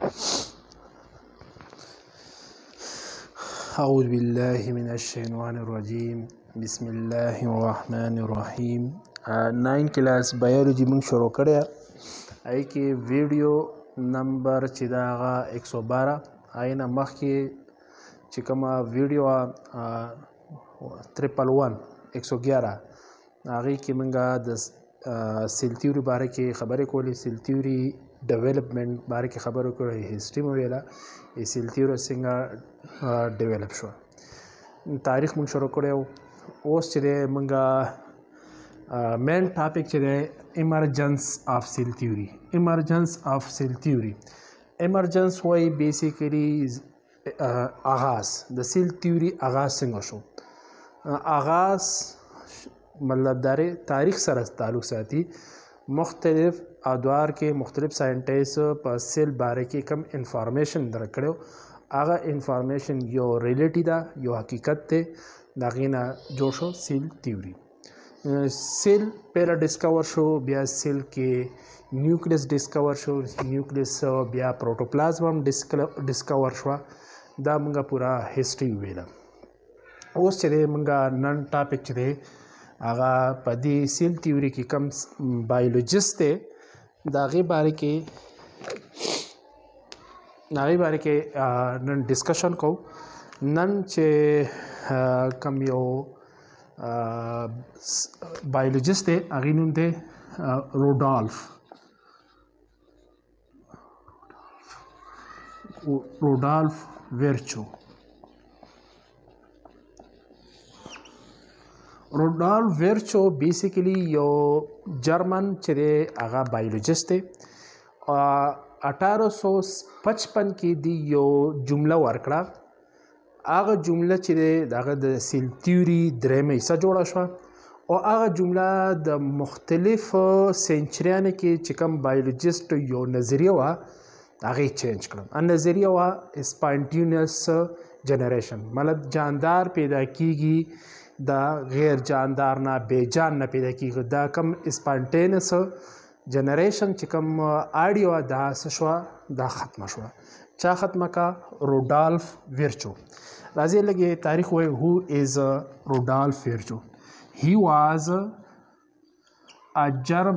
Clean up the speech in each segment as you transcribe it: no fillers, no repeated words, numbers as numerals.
اعوذ بالله من الشیطان الرجیم بسم الله الرحمن الرحیم 9 کلاس بایولوژي موږ شروع کړی ای کې ویډیو نمبر چې دا 112 آینه مخکې چې کومه ویډیو 111 هغه کې موږ د سیل تیوري باره کې خبرې کولې سیل تیوري ډیولپمنٹ باره کې خبرې کولې هیستوري مو ویله سیل تیوري څنګه ډیولپ شو تاریخ موږ شروع کړو اوس چې موږ مین ټاپک چې دی ایمرجنس اف سیل تیوري ایمرجنس وای بیسیکلی آغاز د سیل تیوري آغاز څنګه شو آغاز مطلب داره تاریخ سره تعلق ساتي مختلف ادوار کې مختلف ساينټیست په سیل باره کې کم انفارمیشن درکړو هغه انفارمیشن یو ریلیټی ده یو حقیقت ته دا غینه جوړ شو سیل تیوري سیل پهلا ډیسکور شو بیا سیل کې نیوکلیس ډیسکور شو نیوکلیس بیا پروټوپلازم ډیسکور شو دا موږ پورا هیستوري ویله اوس چې موږ نن ټاپک چې هغه په دې سیل تیوري کې کم بایولوژیست دی د هغې باره کې نن ډسکشن کوو نن چې کم یو بایولوژیست دی هغې نوم دی روډالف ویرچو روډالف ویرچو بیسیکلی یو جرمن چې دی هغه بایولوژیست دی 1855 کې دی یو جمله ورکړه هغه جمله چې دی هغه د سیل تیوري درېیمه حصه جوړه شوه او هغه جمله د مختلف سینچریانو کې چې کوم بایولوژیست یو نظریه وه هغې چینج کړه نظریه وه اسپانټینیوس جنریشن مطلب جاندار پیدا کیږي دا غیر جاندار نه بے جان نه پیدا کیږي دا کم اسپانټینس جنریشن چې کم آډیو دا شو دا ختمه شو چا ختمه کا روډالف ویرچو راځي لګي تاریخ وای هو از روډالف ویرچو he was a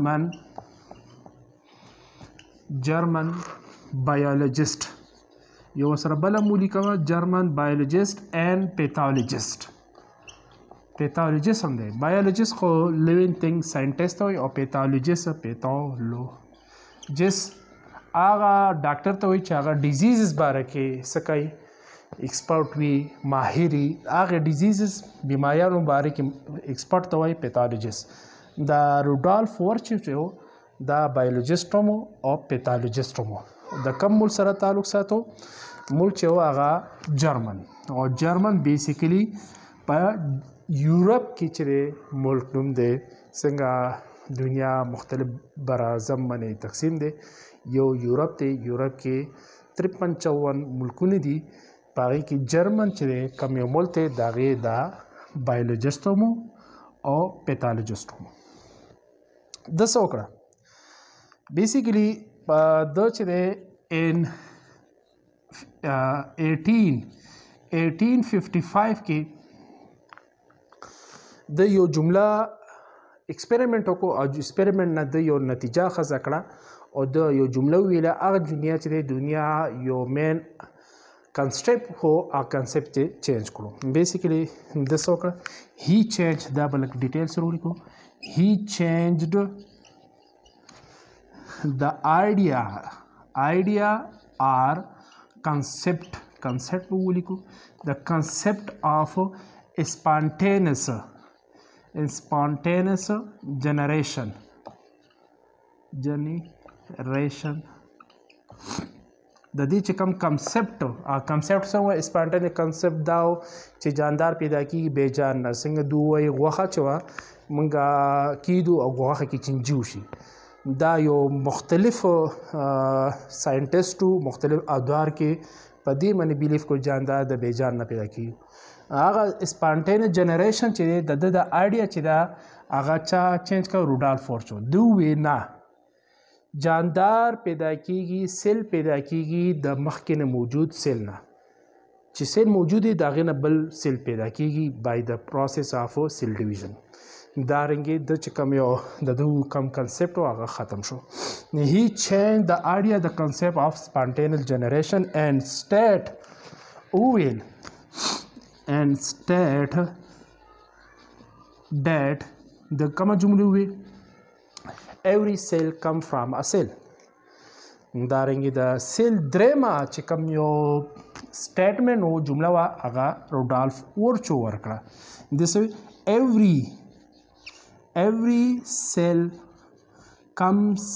German biologist یو سره بل مولیکا جرمن بایولوژیست and pathologist هم دی بایولوژیست خو لیوینګ تھنګ ساينټیست وي او پیتالوجیست هغه ډاکټر ته وایي چې هغه ډیزیزز باره کې څه کوي ایکسپرټ وي ماهر هغه ډیزیزز بیماریانو باره کې ایکسپرټ ته وایي پیتالوجیست دا روډالف ویرچو دا بایولوژیست هم او پیتالوجیست هم د کوم ملک سره تعلق ساتو ملک چې هغه جرمن بیسیکلی په یورپ کې چې ملک نوم دی څنګه دنیا مختلف براعظم باندې تقسیم دی یو یورپ دی یورپ کې 53 ملکونه دي په هغې کې جرمن چې دی کم یو ملک دی د هغې دا بایولوژیست هم او پیتالوجیست هم ده څه وکړه بیسیکلی د چې دی ان 1855 کې د یو جمله ایکسپریمنټ وکړو او ایکسپریمنټ نه د یو نتیجه اخذ کړه او د یو جمله ویله هغه دنیا چې د دنیا یو مین کنسپټ هو هغه کنسپټ چینج کړو بیسیکلی د څه وکړه هی چینج دا بلک ډیټیل سره ولیکو هی چینجډ د idea or concept ولیکو the concept of spontaneous generation د دې چې کوم کنسپټ څه وایي سپانټینیس کنسپټ دا چې جاندار پیدا کیږي بې جان نه څنګه دوی غوښه چې وه موږ کیدو او غوښه کې چینجي وشي دا یو مختلف ساينټیسټو مختلف ادوار کې په دې باندې بیلیف کو جاندار د بې جان نه پیدا کیږي هغه سپانټینیس جنریشن چې د آیډیا چې دا هغه چا چینج کړ روډالف ویرچو دوی نه جاندار پیدا کیږي سیل پیدا کیږي د مخکې نه موجود سیل نه چې سیل موجود دی د هغې نه بل سیل پیدا کیږي بای د پروسس آف سیل ډیویژن دارنګې د چې کوم یو د دغو کم کنسپټ و هغه ختم شو هی چینج د آیډیا د کنسپټ آف سپانټینیس جنریشن اینڈ سټیټ ویل اینڈ سټیټ that د کومه جملې وي every cell come from a cell دارنګه د سیل درېما چې کوم یو سټیټمنټ او جمله وا هغه روډالف ورچو ورکړه this every cell comes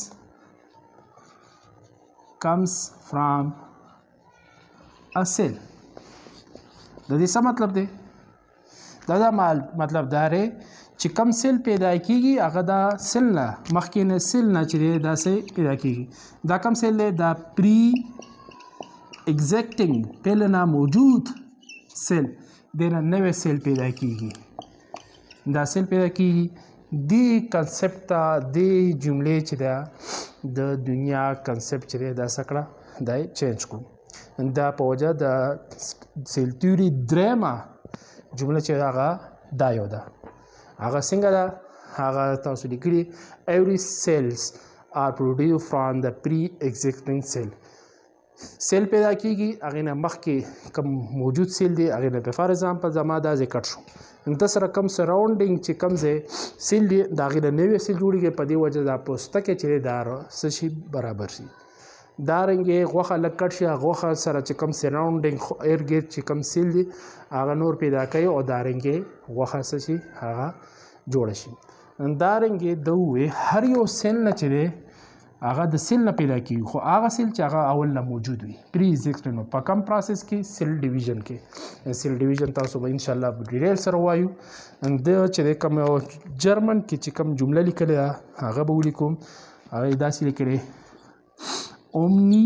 from a cell د دې څه مطلب دی دا مطلب دا دی چې کم سیل پیدا کیږي هغه دا سیل نه مخکې نه سیل نه چې دی دا سیل پیدا کیږي دا کم سیل دی دا پری ایگزیکټینګ پهله نه موجود سیل دی نه نوی سیل پیدا کیږي دا سیل پیدا کیږي دی کنسپټ ته دی جملې چې دا د دنیا کنسپټ چې دی دا سکړه دا چینج کړو دا په وجه د سیل تیوري درېما جمله چې هغه دا یو ده هغه څنګه ده هغه تاسو لیکلي every cells are produced from the pre-existing cell سیل پیدا کیږي هغې نه مخکې کوم موجود سیل دی هغې نه فار ایگزامپل زما دا ځای کټ شو د سره کم سراونډینګ چې کوم ځای سیل دی د هغې نه نوی سیل جوړېږي په دې وجه دا پوستکی چې دی دا څه شي برابر شي دارنګې غوښه لږ کټ شي غوښه سره چې کوم سراونډینګ ایر ګیټ چې کوم سیل دی هغه نور پیدا کوي او دارنګې غوښه څه شي هغه جوړه شي دارنګې د ووې هر یو سیل نه چې دی هغه د سیل نه پیدا کیږي خو هغه سیل چې هغه اول نه موجود وي پری ایگزیکټینګ په کم پروسس کې سیل ډیویژن کې سیل ډیویژن تاسو به انشاءالله په ډیټیل سره وایو د چې دی کوم جرمن کې چې کوم جمله لیکلې ده هغه به ولیکو هغه یې داسې لیکلې omni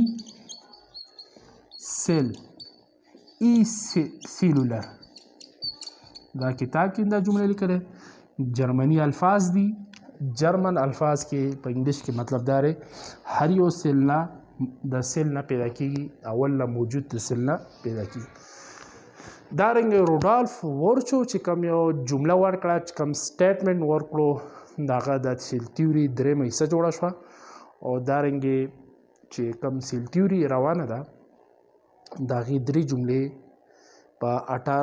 cell cellular دا کتاب کې دا جمله لیکلې جرمني الفاظ دي جرمن الفاظ کې په انګلیش کې مطلب دا دی هر یو سیل نه د سیل نه پیدا کیږي اول نه موجود د سیل نه پیدا کیږي دارنګه روډالف ورچو چې کوم یو جمله ورکړه چې کوم سټیټمنټ ورکړو دغه د سیل تیوري درېمه حصه جوړه شوه او دارنګه چې کوم سیل تیوري روانه ده د هغې درې جملې په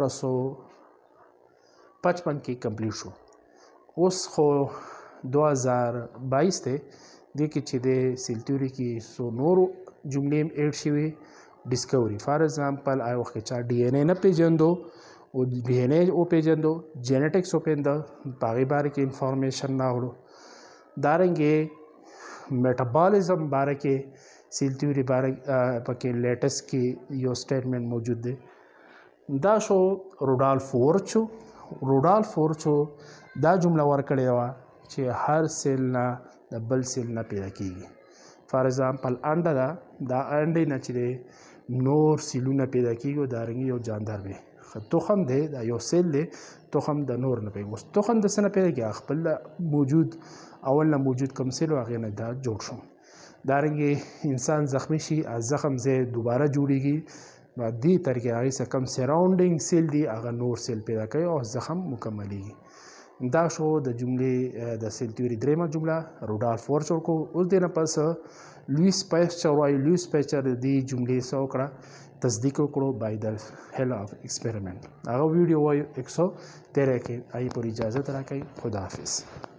1855 کې کمپلیټ شو اوس خو 2022 دی دې کې چې د سیل تیوري کې څو نورو جملې هم ایډ شوي ډسکوري فار ایگزامپل هغه وخت کې چا ډي این اے نه پیژندو او ډي این اے وپیژندو جینیټکس وپیژنده په هغې باره کې انفارمیشن راوړو دارنګې میټابالیزم باره کې سیل تیوري باره پکې لیټسټ کې یو سټیټمنټ موجود دی دا شو روډالف ورچو دا جمله ورکړې وه چې هر سیل نه د بل سیل نه پیدا کیږي فار ایگزامپل انډه ده دا انډې نه چې دی نور سیلونه پیدا کیږي او دارنګې یو جاندار دی تخم دی دا یو سیل دی تخم د نور نه پیدا اوس تخم د څه نه پیدا کیږي خپل موجود اول نه موجود کوم سیل و هغې نه دا جوړ شو دارنګې انسان زخمی شي از زخم ځای دوباره جوړیږي نو دې طریقې هغې څه کم سراونډینګ سیل دی هغه نور سیل پیدا کوي او زخم مکملیږي دا شو د جملې د سیل تیوري درېمه جمله روډالف ورچو کو اوس دې نه پس لویس پیسچر وایي لویس پیسچر د دې جملې څه وکړه تصدیق وکړو بای د هیل آف ایکسپریمنټ هغه ویډیو وایو 113 کې آی پورې اجازه راکړئ خدا حافظ